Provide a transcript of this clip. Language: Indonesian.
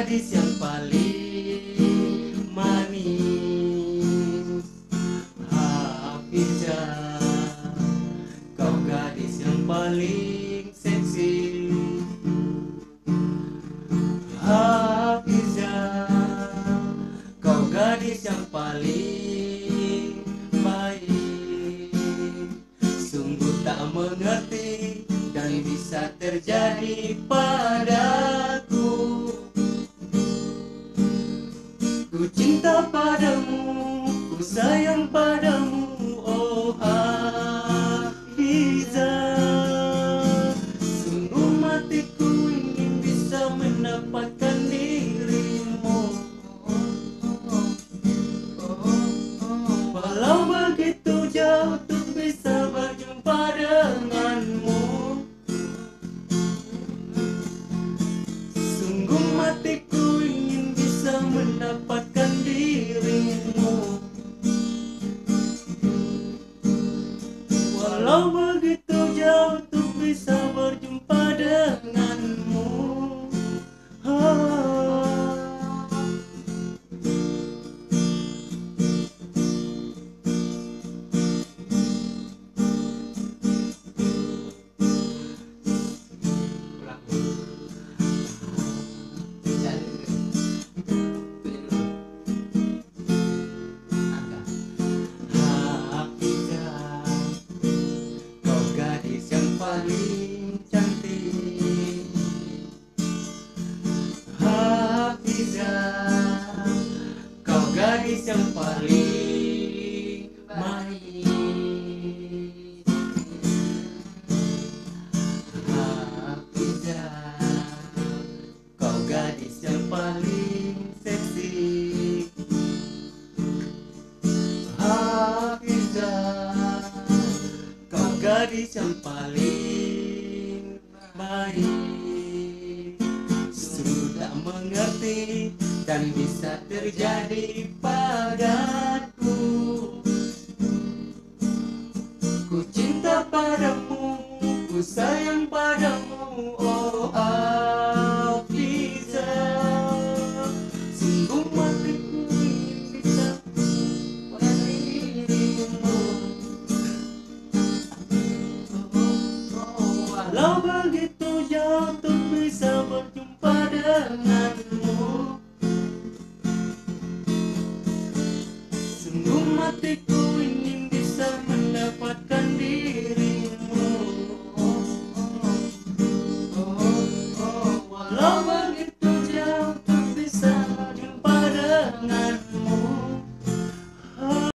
gadis yang paling manis. Hafizah, kau gadis yang paling seksi. Hafizah, kau gadis yang paling baik. Sungguh tak mengerti dan bisa terjadi padaku. Ku cinta padamu, ku sayang padamu, oh Hafizah. Sungguh matiku ingin bisa mendapatkan dirimu. Walau begitu jauh untuk bisa berjumpa denganmu. Sungguh matiku ingin bisa mendapatkan dirimu. Walau begitu jauh untuk bisa berjumpa denganmu. Paling cantik. Hafizah, kau gadis yang paling manis. Hafizah, kau gadis yang paling seksi. Hafizah, kau gadis yang paling baik. Sudah mengerti dan bisa terjadi padaku. Ku cinta padamu, ku sayang padamu, oh Hafizah. Sungguh matiku ingin bisa dirimu. Walau begitu jauh untuk bisa berjumpa denganmu. Sungguh matiku